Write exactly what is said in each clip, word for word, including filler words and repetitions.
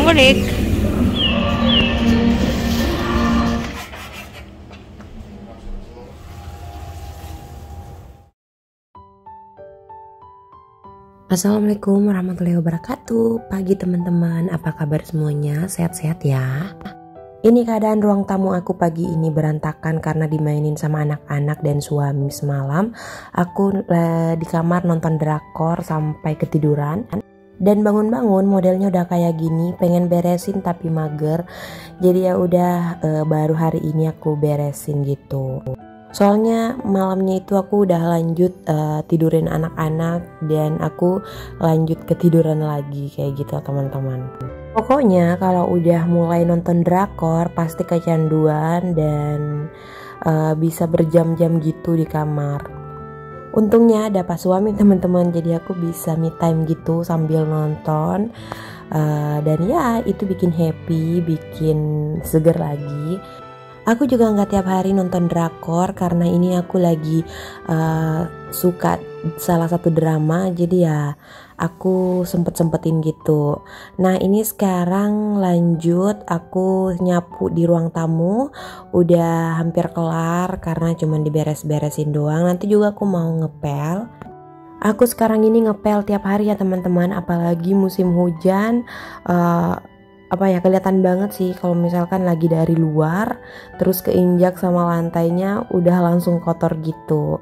balik. Assalamualaikum warahmatullahi wabarakatuh. Pagi teman-teman, apa kabar semuanya? Sehat-sehat ya? Ini keadaan ruang tamu aku pagi ini berantakan karena dimainin sama anak-anak dan suami semalam. Aku uh, di kamar nonton drakor sampai ketiduran. Dan bangun-bangun modelnya udah kayak gini, pengen beresin tapi mager. Jadi ya udah uh, baru hari ini aku beresin gitu. Soalnya malamnya itu aku udah lanjut uh, tidurin anak-anak dan aku lanjut ketiduran lagi kayak gitu teman-teman. Pokoknya kalau udah mulai nonton drakor pasti kecanduan dan uh, bisa berjam-jam gitu di kamar. Untungnya ada pas suami teman-teman, jadi aku bisa me time gitu sambil nonton uh, dan ya itu bikin happy, bikin seger lagi. Aku juga nggak tiap hari nonton drakor karena ini aku lagi uh, suka salah satu drama, jadi ya aku sempet-sempetin gitu. Nah ini sekarang lanjut aku nyapu di ruang tamu, udah hampir kelar karena cuman diberes-beresin doang. Nanti juga aku mau ngepel. Aku sekarang ini ngepel tiap hari ya teman-teman, apalagi musim hujan. Uh, apa ya kelihatan banget sih kalau misalkan lagi dari luar terus keinjak sama lantainya udah langsung kotor gitu.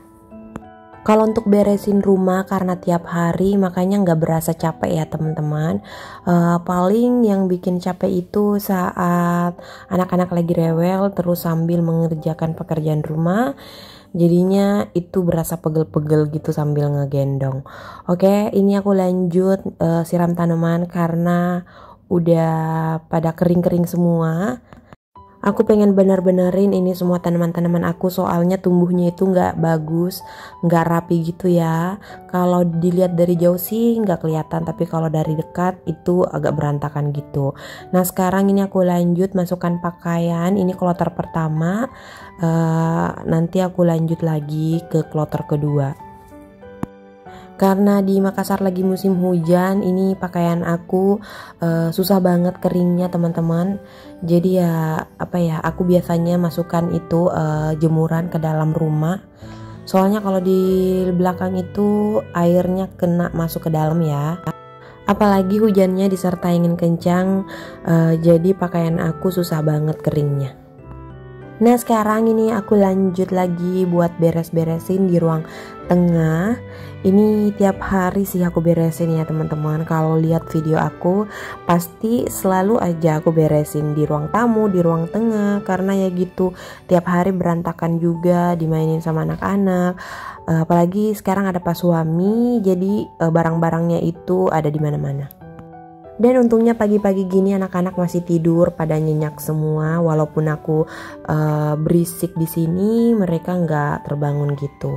Kalau untuk beresin rumah karena tiap hari makanya nggak berasa capek ya teman-teman. Uh, paling yang bikin capek itu saat anak-anak lagi rewel terus sambil mengerjakan pekerjaan rumah. Jadinya itu berasa pegel-pegel gitu sambil ngegendong. Oke, ini aku lanjut uh, siram tanaman karena udah pada kering-kering semua. Aku pengen bener-benerin ini semua tanaman-tanaman aku, soalnya tumbuhnya itu nggak bagus, nggak rapi gitu ya. Kalau dilihat dari jauh sih nggak kelihatan, tapi kalau dari dekat itu agak berantakan gitu. Nah sekarang ini aku lanjut masukkan pakaian. Ini kloter pertama, uh, nanti aku lanjut lagi ke kloter kedua. Karena di Makassar lagi musim hujan, ini pakaian aku uh, susah banget keringnya teman-teman. Jadi ya apa ya, aku biasanya masukkan itu uh, jemuran ke dalam rumah. Soalnya kalau di belakang itu airnya kena masuk ke dalam ya. Apalagi hujannya disertai angin kencang, uh, jadi pakaian aku susah banget keringnya. Nah sekarang ini aku lanjut lagi buat beres-beresin di ruang tengah. Ini tiap hari sih aku beresin ya teman-teman. Kalau lihat video aku pasti selalu aja aku beresin di ruang tamu, di ruang tengah, karena ya gitu tiap hari berantakan juga, dimainin sama anak-anak. Uh, apalagi sekarang ada pas suami, jadi uh, barang-barangnya itu ada di mana-mana. Dan untungnya pagi-pagi gini anak-anak masih tidur pada nyenyak semua, walaupun aku uh, berisik di sini, mereka nggak terbangun gitu.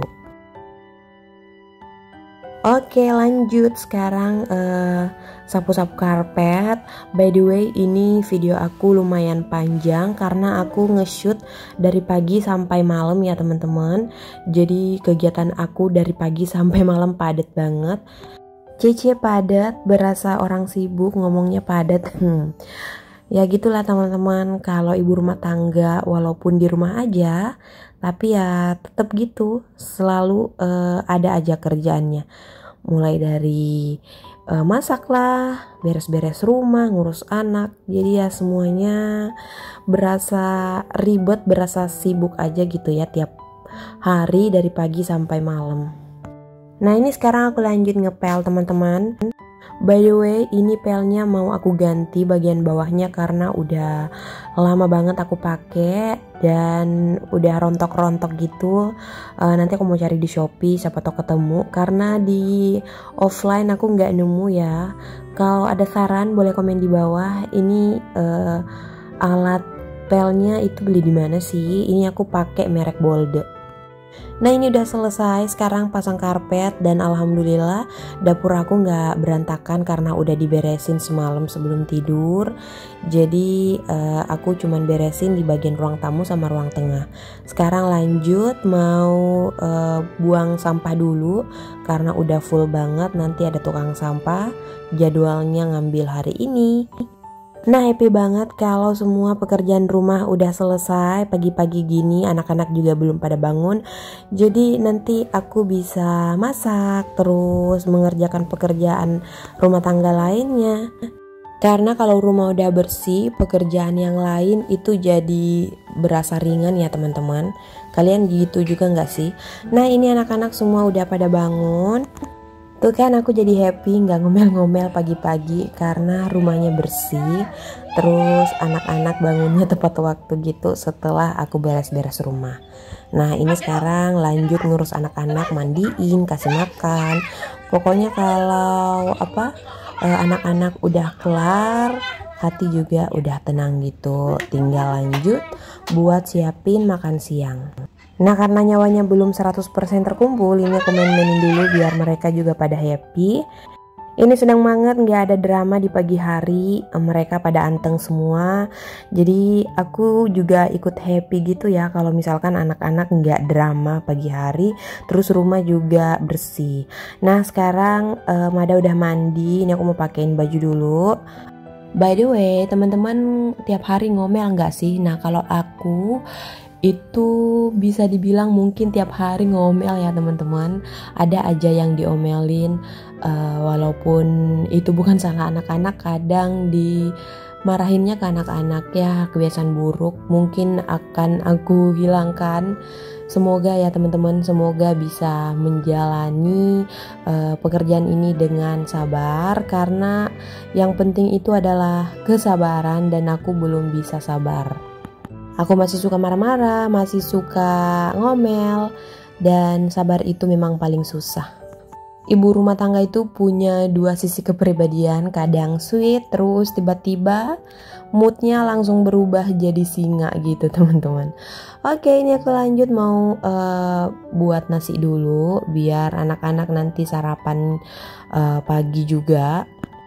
Oke lanjut sekarang uh, sapu-sapu karpet. By the way ini video aku lumayan panjang karena aku nge-shoot dari pagi sampai malam ya teman-teman. Jadi kegiatan aku dari pagi sampai malam padat banget. Cece padat, berasa orang sibuk ngomongnya padat. Hmm. Ya gitulah teman-teman, kalau ibu rumah tangga walaupun di rumah aja, tapi ya tetap gitu, selalu uh, ada aja kerjaannya. Mulai dari uh, masak lah, beres-beres rumah, ngurus anak. Jadi ya semuanya berasa ribet, berasa sibuk aja gitu ya tiap hari dari pagi sampai malam. Nah ini sekarang aku lanjut ngepel teman-teman. By the way ini pelnya mau aku ganti bagian bawahnya karena udah lama banget aku pakai dan udah rontok-rontok gitu. uh, Nanti aku mau cari di Shopee, siapa tau ketemu, karena di offline aku nggak nemu ya. Kalau ada saran boleh komen di bawah. Ini uh, alat pelnya itu beli di mana sih? Ini aku pakai merek Bolde. Nah ini udah selesai, sekarang pasang karpet dan alhamdulillah dapur aku nggak berantakan karena udah diberesin semalam sebelum tidur. Jadi uh, aku cuman beresin di bagian ruang tamu sama ruang tengah. Sekarang lanjut mau uh, buang sampah dulu karena udah full banget, nanti ada tukang sampah jadwalnya ngambil hari ini. Nah, happy banget kalau semua pekerjaan rumah udah selesai. Pagi-pagi gini anak-anak juga belum pada bangun. Jadi nanti aku bisa masak, terus mengerjakan pekerjaan rumah tangga lainnya. Karena kalau rumah udah bersih, pekerjaan yang lain itu jadi berasa ringan ya teman-teman. Kalian gitu juga gak sih? Nah, ini anak-anak semua udah pada bangun. Tuh kan aku jadi happy gak ngomel-ngomel pagi-pagi karena rumahnya bersih. Terus anak-anak bangunnya tepat waktu gitu setelah aku beres-beres rumah. Nah, ini sekarang lanjut ngurus anak-anak, mandiin, kasih makan. Pokoknya kalau apa uh, anak-anak udah kelar, hati juga udah tenang gitu. Tinggal lanjut buat siapin makan siang. Nah, karena nyawanya belum seratus persen terkumpul, ini aku main-mainin dulu biar mereka juga pada happy. Ini senang banget gak ada drama di pagi hari, mereka pada anteng semua. Jadi aku juga ikut happy gitu ya kalau misalkan anak-anak gak drama pagi hari, terus rumah juga bersih. Nah, sekarang uh, Mada udah mandi, ini aku mau pakein baju dulu. By the way, teman-teman tiap hari ngomel gak sih? Nah, kalau aku itu bisa dibilang mungkin tiap hari ngomel ya teman-teman. Ada aja yang diomelin, uh, walaupun itu bukan salah anak-anak, kadang dimarahinnya ke anak-anak ya, kebiasaan buruk mungkin akan aku hilangkan. Semoga ya teman-teman, semoga bisa menjalani uh, pekerjaan ini dengan sabar, karena yang penting itu adalah kesabaran dan aku belum bisa sabar. Aku masih suka marah-marah, masih suka ngomel, dan sabar itu memang paling susah. Ibu rumah tangga itu punya dua sisi kepribadian, kadang sweet, terus tiba-tiba moodnya langsung berubah jadi singa gitu teman-teman. Oke, ini aku lanjut mau uh, buat nasi dulu, biar anak-anak nanti sarapan uh, pagi juga.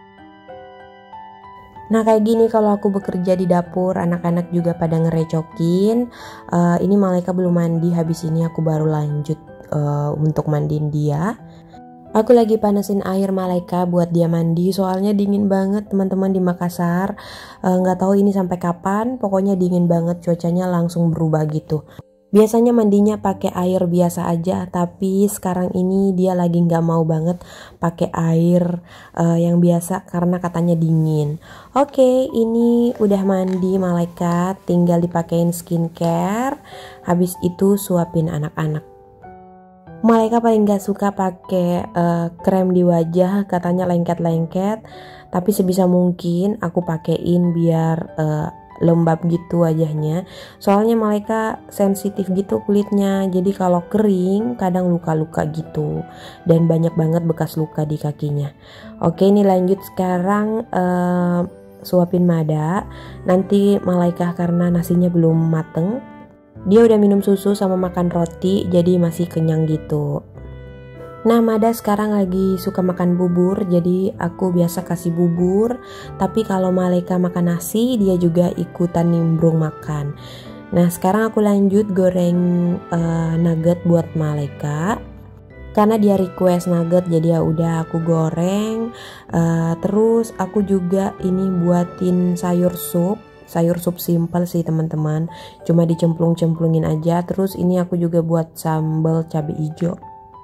Nah, kayak gini kalau aku bekerja di dapur, anak-anak juga pada ngerecokin. Uh, ini Malaika belum mandi, habis ini aku baru lanjut uh, untuk mandiin dia. Aku lagi panasin air Malaika buat dia mandi, soalnya dingin banget teman-teman di Makassar. Uh, gak tahu ini sampai kapan, pokoknya dingin banget, cuacanya langsung berubah gitu. Biasanya mandinya pakai air biasa aja, tapi sekarang ini dia lagi nggak mau banget pakai air uh, yang biasa karena katanya dingin. Oke, ini udah mandi Malaikat, tinggal dipakein skincare. Habis itu suapin anak-anak. Malaikat paling nggak suka pakai uh, krem di wajah, katanya lengket-lengket. Tapi sebisa mungkin aku pakein biar uh, lembab gitu wajahnya, soalnya Malaika sensitif gitu kulitnya, jadi kalau kering kadang luka-luka gitu dan banyak banget bekas luka di kakinya. Oke, ini lanjut sekarang uh, suapin Mada. Nanti Malaika karena nasinya belum mateng, dia udah minum susu sama makan roti, jadi masih kenyang gitu. Nah, Mada sekarang lagi suka makan bubur, jadi aku biasa kasih bubur. Tapi kalau Malaika makan nasi, dia juga ikutan nimbrung makan. Nah, sekarang aku lanjut goreng uh, nugget buat Malaika. Karena dia request nugget, jadi ya udah aku goreng. Uh, terus aku juga ini buatin sayur sup. Sayur sup simple sih teman-teman, cuma dicemplung-cemplungin aja. Terus ini aku juga buat sambal cabai hijau.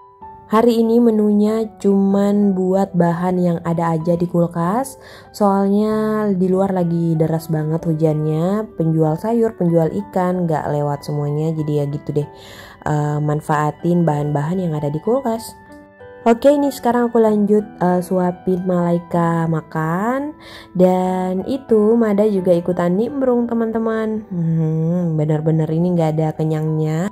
Hari ini menunya cuman buat bahan yang ada aja di kulkas, soalnya di luar lagi deras banget hujannya. Penjual sayur, penjual ikan gak lewat semuanya, jadi ya gitu deh, uh, manfaatin bahan-bahan yang ada di kulkas. Oke, ini sekarang aku lanjut uh, suapin Malaika makan. Dan itu Mada juga ikutan nimbrung teman-teman. hmm, Bener-bener ini gak ada kenyangnya.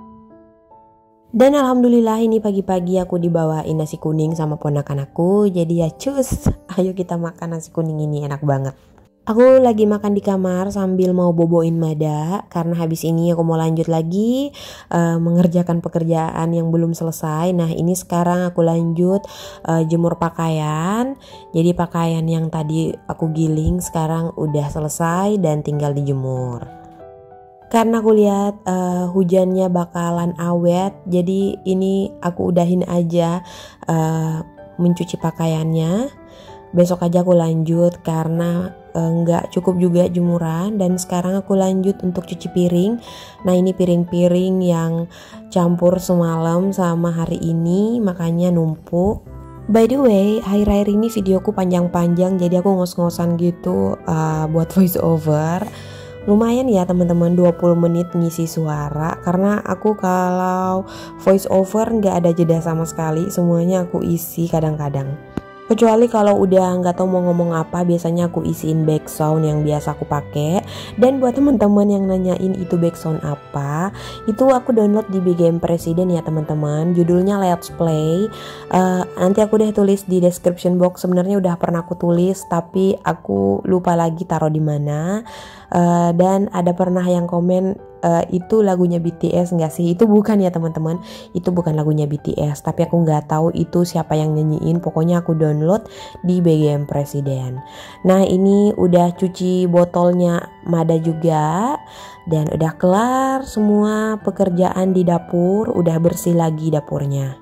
Dan alhamdulillah ini pagi-pagi aku dibawain nasi kuning sama ponakan aku. Jadi ya cus, ayo kita makan nasi kuning ini, enak banget. Aku lagi makan di kamar sambil mau boboin Mada, karena habis ini aku mau lanjut lagi uh, mengerjakan pekerjaan yang belum selesai. Nah, ini sekarang aku lanjut uh, jemur pakaian. Jadi pakaian yang tadi aku giling sekarang udah selesai dan tinggal dijemur. Karena aku lihat uh, hujannya bakalan awet, jadi ini aku udahin aja uh, mencuci pakaiannya. Besok aja aku lanjut karena nggak cukup juga jemuran. Dan sekarang aku lanjut untuk cuci piring. Nah ini piring-piring yang campur semalam sama hari ini, makanya numpuk. By the way, akhir-akhir ini videoku panjang-panjang, jadi aku ngos-ngosan gitu uh, buat voice over. Lumayan ya teman-teman, dua puluh menit ngisi suara, karena aku kalau voice over nggak ada jeda sama sekali, semuanya aku isi kadang-kadang. Kecuali kalau udah nggak tahu mau ngomong apa, biasanya aku isiin background yang biasa aku pakai. Dan buat teman-teman yang nanyain itu background apa, itu aku download di B G M Presiden ya teman-teman. Judulnya Let's Play. Uh, nanti aku deh tulis di description box. Sebenarnya udah pernah aku tulis, tapi aku lupa lagi taruh di mana. Uh, dan ada pernah yang komen, uh, itu lagunya B T S nggak sih? Itu bukan ya teman-teman, itu bukan lagunya B T S, tapi aku nggak tahu itu siapa yang nyanyiin. Pokoknya aku download di B G M Presiden. Nah ini udah cuci botolnya Mada juga, dan udah kelar semua pekerjaan di dapur, udah bersih lagi dapurnya.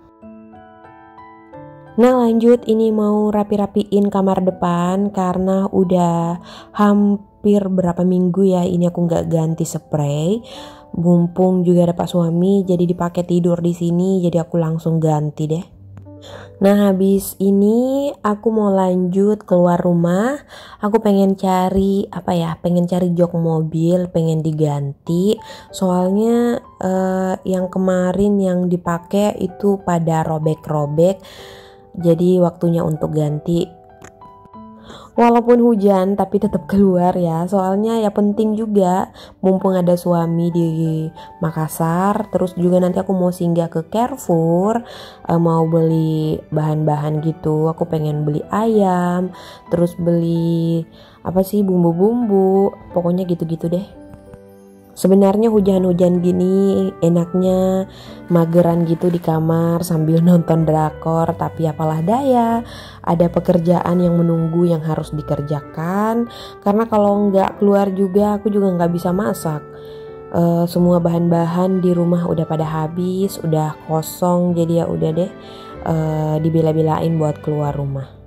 Nah lanjut, ini mau rapi-rapiin kamar depan karena udah hampir berapa minggu ya ini aku nggak ganti spray. Mumpung juga ada Pak Suami, jadi dipakai tidur di sini, jadi aku langsung ganti deh. Nah habis ini aku mau lanjut keluar rumah. Aku pengen cari apa ya, pengen cari jok mobil, pengen diganti. Soalnya eh, yang kemarin yang dipakai itu pada robek-robek. Jadi waktunya untuk ganti. Walaupun hujan tapi tetap keluar ya. Soalnya ya penting juga, mumpung ada suami di Makassar. Terus juga nanti aku mau singgah ke Carrefour, uh, mau beli bahan-bahan gitu. Aku pengen beli ayam, terus beli apa sih, bumbu-bumbu. Pokoknya gitu-gitu deh. Sebenarnya hujan-hujan gini enaknya mageran gitu di kamar sambil nonton drakor, tapi apalah daya, ada pekerjaan yang menunggu yang harus dikerjakan. Karena kalau nggak keluar juga aku juga nggak bisa masak. E, semua bahan-bahan di rumah udah pada habis, udah kosong, jadi ya udah deh e, dibela-belain buat keluar rumah.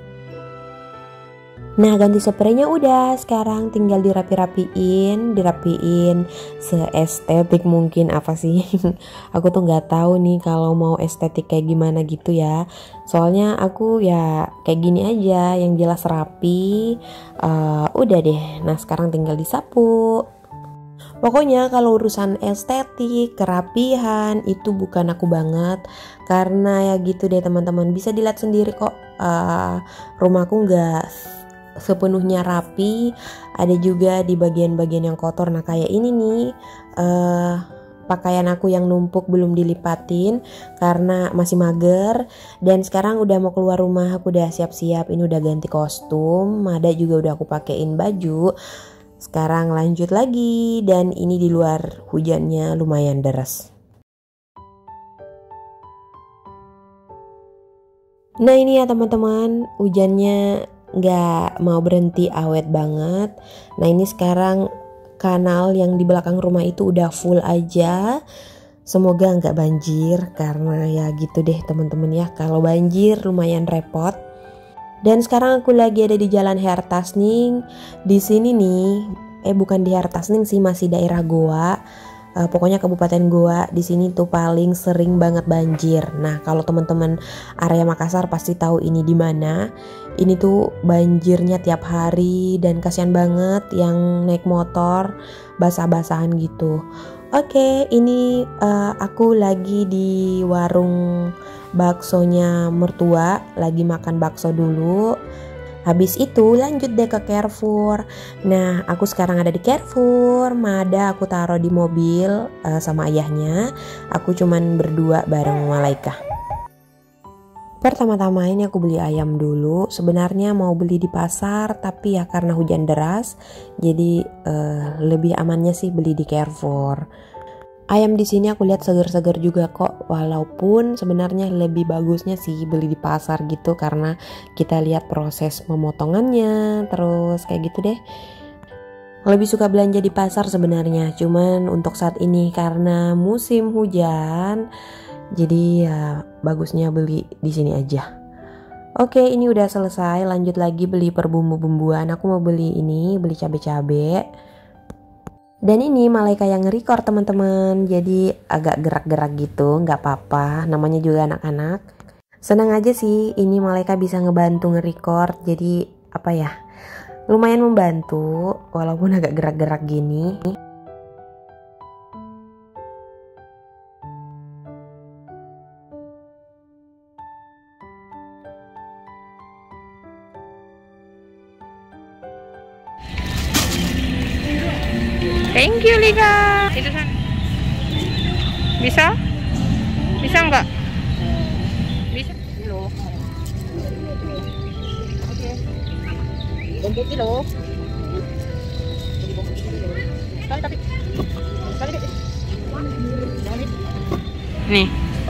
Nah ganti spraynya udah, sekarang tinggal dirapi-rapiin, dirapiin seestetik mungkin apa sih. Aku tuh nggak tahu nih kalau mau estetik kayak gimana gitu ya. Soalnya aku ya kayak gini aja, yang jelas rapi. Uh, udah deh. Nah sekarang tinggal disapu. Pokoknya kalau urusan estetik, kerapihan itu bukan aku banget. Karena ya gitu deh teman-teman, bisa dilihat sendiri kok. Uh, rumahku nggak sepenuhnya rapi, ada juga di bagian-bagian yang kotor. Nah kayak ini nih uh, pakaian aku yang numpuk belum dilipatin karena masih mager. Dan sekarang udah mau keluar rumah, aku udah siap-siap, ini udah ganti kostum, Mada juga udah aku pakein baju. Sekarang lanjut lagi, dan ini di luar hujannya lumayan deras. Nah ini ya teman-teman, hujannya nggak mau berhenti, awet banget. Nah ini sekarang kanal yang di belakang rumah itu udah full aja. Semoga nggak banjir, karena ya gitu deh teman-teman ya, kalau banjir lumayan repot. Dan sekarang aku lagi ada di Jalan Hertasning. Di sini nih, eh bukan di Hertasning sih, masih daerah Goa. Uh, pokoknya Kabupaten Goa di sini tuh paling sering banget banjir. Nah, kalau teman-teman area Makassar pasti tahu ini di mana. Ini tuh banjirnya tiap hari dan kasihan banget yang naik motor basah-basahan gitu. Oke, ini uh, aku lagi di warung baksonya mertua, lagi makan bakso dulu. Habis itu lanjut deh ke Carrefour. Nah aku sekarang ada di Carrefour. Mada aku taruh di mobil uh, sama ayahnya. Aku cuman berdua bareng Malaika. Pertama-tama ini aku beli ayam dulu. Sebenarnya mau beli di pasar, tapi ya karena hujan deras, jadi uh, lebih amannya sih beli di Carrefour. Ayam di sini aku lihat segar-segar juga kok, walaupun sebenarnya lebih bagusnya sih beli di pasar gitu, karena kita lihat proses pemotongannya, terus kayak gitu deh. Lebih suka belanja di pasar sebenarnya, cuman untuk saat ini karena musim hujan, jadi ya bagusnya beli di sini aja. Oke, ini udah selesai. Lanjut lagi beli per bumbu-bumbuan. Aku mau beli ini, beli cabe-cabe. Dan ini Malaika yang nge-record teman-teman. Jadi agak gerak-gerak gitu, nggak apa-apa. Namanya juga anak-anak. Senang aja sih, ini Malaika bisa ngebantu nge-record. Jadi apa ya? Lumayan membantu, walaupun agak gerak-gerak gini. Thank you Lika. Itu kan bisa? Bisa nggak? Bisa. Kilo. Oke. Bumbu kilo. Kali tapi. Kali deh. Nih.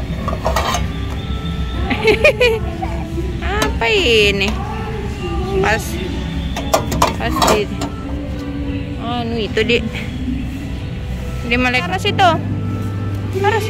Apa ini? Pas. Pas di. Anu itu di. Di Malaika Paras itu. Paras.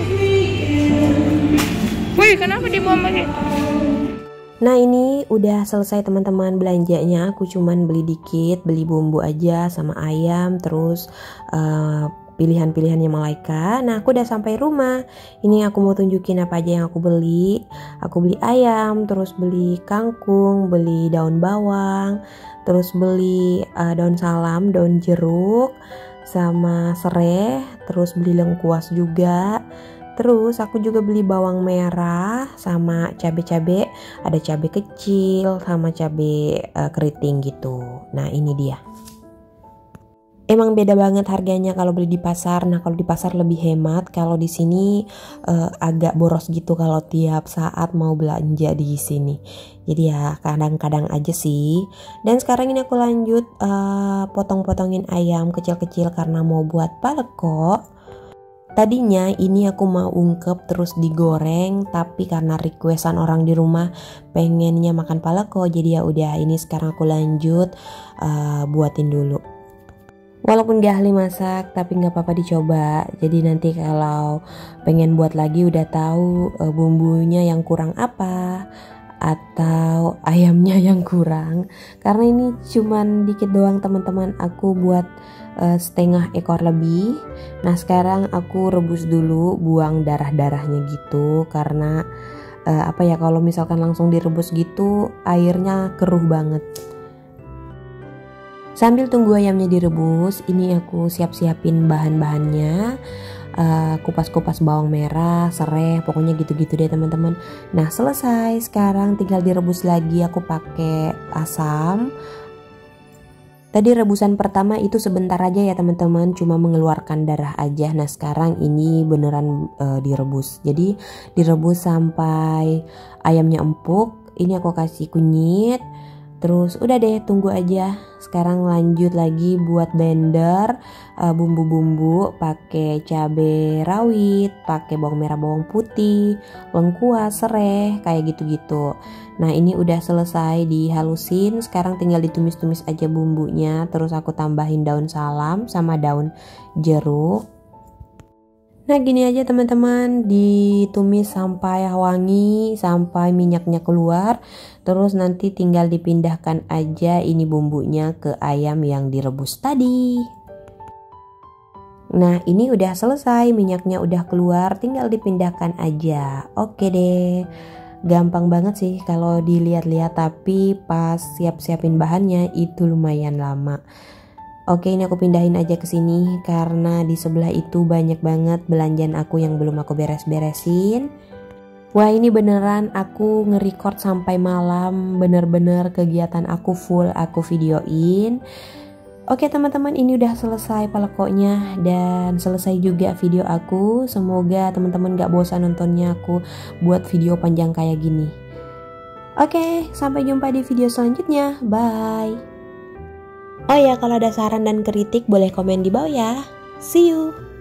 Wih, kenapa dibuang begitu? Nah, ini udah selesai teman-teman belanjanya. Aku cuman beli dikit, beli bumbu aja sama ayam, terus uh, pilihan-pilihannya Malaika. Nah, aku udah sampai rumah. Ini aku mau tunjukin apa aja yang aku beli. Aku beli ayam, terus beli kangkung, beli daun bawang, terus beli uh, daun salam, daun jeruk, sama serai, terus beli lengkuas juga. Terus aku juga beli bawang merah sama cabai-cabai, ada cabai kecil sama cabai uh, keriting gitu. Nah, ini dia. Emang beda banget harganya kalau beli di pasar. Nah, kalau di pasar lebih hemat, kalau di sini uh, agak boros gitu kalau tiap saat mau belanja di sini. Jadi ya kadang-kadang aja sih. Dan sekarang ini aku lanjut uh, potong-potongin ayam kecil-kecil karena mau buat paleko. Tadinya ini aku mau ungkep terus digoreng, tapi karena requestan orang di rumah pengennya makan paleko, jadi ya udah ini sekarang aku lanjut uh, buatin dulu. Walaupun gak ahli masak, tapi nggak apa-apa dicoba. Jadi nanti kalau pengen buat lagi udah tahu uh, bumbunya yang kurang apa atau ayamnya yang kurang. Karena ini cuman dikit doang teman-teman. Aku buat uh, setengah ekor lebih. Nah, sekarang aku rebus dulu, buang darah-darahnya gitu. Karena uh, apa ya, kalau misalkan langsung direbus gitu airnya keruh banget. Sambil tunggu ayamnya direbus, ini aku siap-siapin bahan-bahannya. Uh, kupas-kupas bawang merah, serai, pokoknya gitu-gitu deh teman-teman. Nah, selesai. Sekarang tinggal direbus lagi. Aku pakai asam. Tadi rebusan pertama itu sebentar aja ya teman-teman, cuma mengeluarkan darah aja. Nah, sekarang ini beneran uh, direbus. Jadi direbus sampai ayamnya empuk. Ini aku kasih kunyit. Terus udah deh, tunggu aja. Sekarang lanjut lagi buat blender uh, bumbu-bumbu, pakai cabai rawit, pakai bawang merah, bawang putih, lengkuas, serai, kayak gitu-gitu. Nah, ini udah selesai dihalusin. Sekarang tinggal ditumis-tumis aja bumbunya. Terus aku tambahin daun salam sama daun jeruk. Nah, gini aja teman-teman, ditumis sampai wangi, sampai minyaknya keluar. Terus nanti tinggal dipindahkan aja ini bumbunya ke ayam yang direbus tadi. Nah, ini udah selesai, minyaknya udah keluar, tinggal dipindahkan aja. Oke deh, gampang banget sih kalau dilihat-lihat, tapi pas siap-siapin bahannya itu lumayan lama. Oke, ini aku pindahin aja ke sini karena di sebelah itu banyak banget belanjaan aku yang belum aku beres-beresin. Wah, ini beneran aku nge-record sampai malam, bener-bener kegiatan aku full aku videoin. Oke teman-teman, ini udah selesai palekonya dan selesai juga video aku. Semoga teman-teman gak bosan nontonnya aku buat video panjang kayak gini. Oke, sampai jumpa di video selanjutnya. Bye. Oh ya, kalau ada saran dan kritik boleh komen di bawah ya. See you.